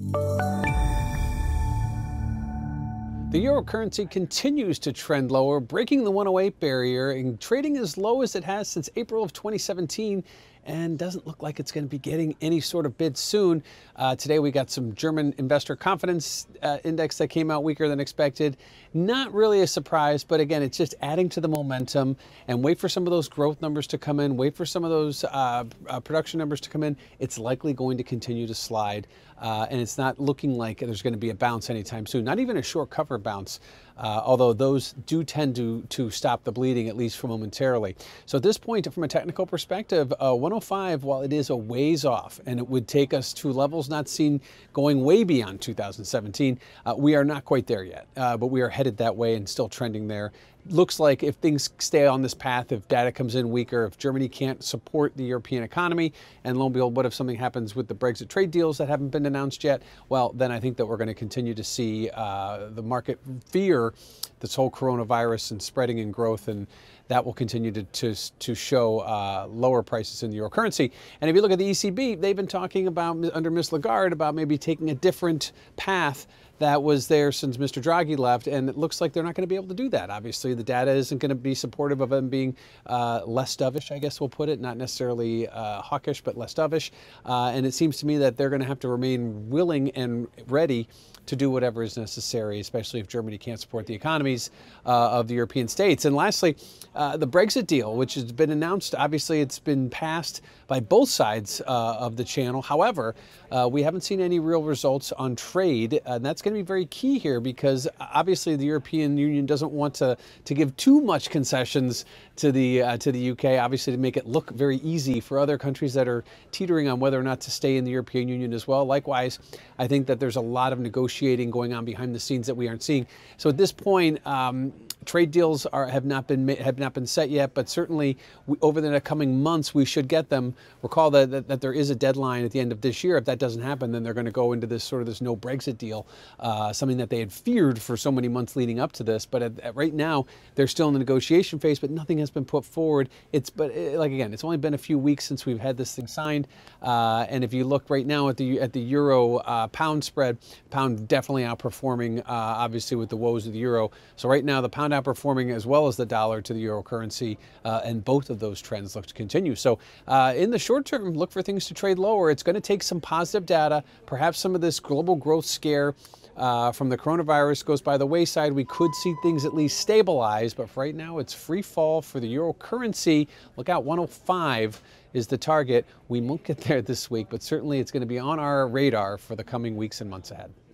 The euro currency continues to trend lower, breaking the 108 barrier and trading as low as it has since April of 2017, and doesn't look like it's going to be getting any sort of bid soon. Today we got some German investor confidence index that came out weaker than expected. Not really a surprise, but again, it's just adding to the momentum. And wait for some of those growth numbers to come in, wait for some of those production numbers to come in. It's likely going to continue to slide, and it's not looking like there's going to be a bounce anytime soon, not even a short cover bounce, although those do tend to stop the bleeding, at least for momentarily. So at this point, from a technical perspective, 105, while it is a ways off, and it would take us to levels not seen going way beyond 2017, we are not quite there yet, but we are headed that way and still trending there. Looks like if things stay on this path, if data comes in weaker, if Germany can't support the European economy, and lo and behold, what if something happens with the Brexit trade deals that haven't been announced yet? Well, then I think that we're going to continue to see the market fear this whole coronavirus and spreading in growth, and that will continue to show lower prices in the euro currency. And if you look at the ECB, they've been talking about, under Ms. Lagarde, about maybe taking a different path that was there since Mr. Draghi left, and it looks like they're not going to be able to do that. Obviously, the data isn't going to be supportive of them being less dovish, I guess we'll put it, not necessarily hawkish, but less dovish. And it seems to me that they're going to have to remain willing and ready to do whatever is necessary, especially if Germany can't support the economies of the European states. And lastly, the Brexit deal, which has been announced, obviously it's been passed by both sides of the channel. However, we haven't seen any real results on trade, and that's going to be very key here, because obviously the European Union doesn't want to give too much concessions to the UK, obviously to make it look very easy for other countries that are teetering on whether or not to stay in the European Union as well. Likewise, I think that there's a lot of negotiating going on behind the scenes that we aren't seeing. So at this point, trade deals have not been set yet, but certainly over the coming months we should get them. Recall that there is a deadline at the end of this year. If that doesn't happen, then they're going to go into this sort of this no Brexit deal, something that they had feared for so many months leading up to this. But right now they're still in the negotiation phase, but nothing has been put forward. Again, it's only been a few weeks since we've had this thing signed, and if you look right now at the euro pound spread, pound definitely outperforming, obviously with the woes of the euro. So right now the pound outperforming as well as the dollar to the euro currency, and both of those trends look to continue. So in the short term, look for things to trade lower. It's going to take some positive data, perhaps some of this global growth scare from the coronavirus goes by the wayside. We could see things at least stabilize, but for right now it's free fall for the euro currency. Look out, 105 is the target. We won't get there this week, but certainly it's going to be on our radar for the coming weeks and months ahead.